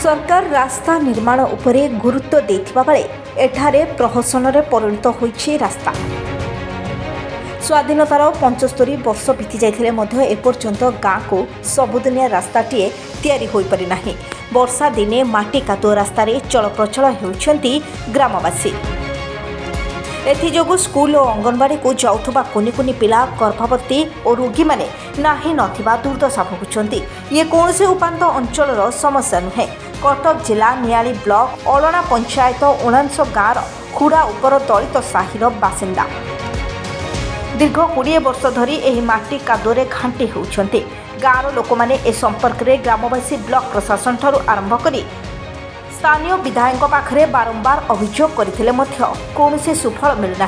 सरकार रास्ता निर्माण उपरे गुरुत्व देथिबा बेले एठारे प्रहसनरे परिणत होइछि रास्ता। स्वाधीनतार 75 वर्ष बीती जाइथिले मध्य एपर्यंत गाँ को सबुदिनिया रास्ताटीए तैयारी होई पारि नाही। वर्षा दिने माटी कादुओ रास्तारे चलप्रचल हेउछन्ति ग्रामवासी। एथिजोगु स्कूल और अंगनवाड़ी को जाउथबा कुनि कुनि पिला गर्भवती और रोगी माने नाही नथिबा दुर्दशा भोगुछन्ति। ये कौनसी उपांत अंचलर समस्या नुहे। कटक जिला नियाली ब्लॉक अळणा पंचायत 79 गाँवर खुड़ा उपर दलित साहिर बासिंदा। दीर्घ 20 वर्ष धरी एही माटी कादुओरे घांटी होउछन्ति। गाँवर लोक माने ए संपर्क में ग्रामवासी ब्लॉक प्रशासन ठारू आरंभ करी स्थानीय विधायक पाखरे बारंबार अभियोग करथिले मध्य कौनसी सुफल मिलना।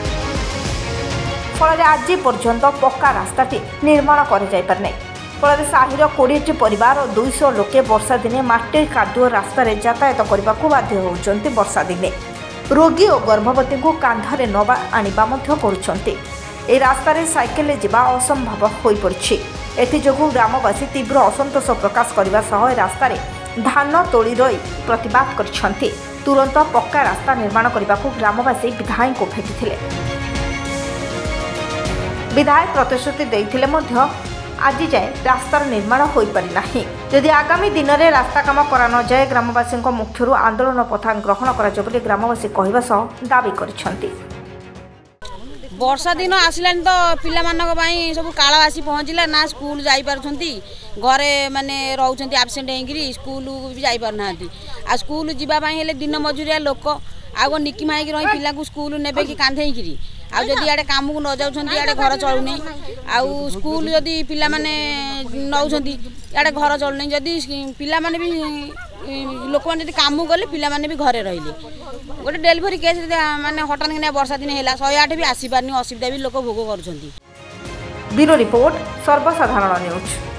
फल आज पर्यंत पक्का रास्ताटी निर्माण कर जाइपारने। फल साहिर 20टी परिवार और 200 लोके वर्षा दिने माटी कादुओ रास्तार यातायात करने को बाध्य होउछन्ति। वर्षा दिने रोगी और गर्भवती को कांधरे नवा आनिबा मध्य करुछन्ति। ए रास्तार साइकेल जीवा असंभव होई पड़छि। एथिजोगु ग्रामवासी तीव्र असंतोष प्रकाश करने सह रास्तार धान तोली रही प्रतिवाद करछन्ति। तुरंत पक्का रास्ता निर्माण करने को ग्रामवासी विधायक को भेटिथिले। विधायक प्रतिश्रुति देइथिले मध्य आज जाए रास्तार निर्माण होई पारि नाही। यदि आगामी दिन में रास्ता काम करा न जाए ग्रामवासी मुख्य आंदोलन पथा ग्रहण करा ग्रामवासी कहवा सह दाबी करछन्ति। वर्षा दिन आसलानी तो पिला सब काल आसी पहुँचला ना स्कूल जाई पारुछन्ति। घरे माने रहउछन्ति एब्सेंट हेकरी स्कूल भी जाई पारना। आ स्कूल जीवा पई हेले दिन मजूरिया लोक आगो निकी माइकी रही पिला को स्कूल नेबे कि कांधेकरी आ जदि आडे काम को न जाउछन्ति आडे घर चलुनी। आ स्कूल जदि पिला माने नउछन्ति आडे घर चलुनी। जदि पिला माने भी लोक माने जदि काम गले पिला माने भी घरे रहिले। गोटे डेलीवरी केस माने हटान कि वर्षा दिन है 108 भी आसी पारनी असुविधा भी लोक भोग करुछन्ति। ब्यूरो रिपोर्ट सर्वसाधारण न्यूज।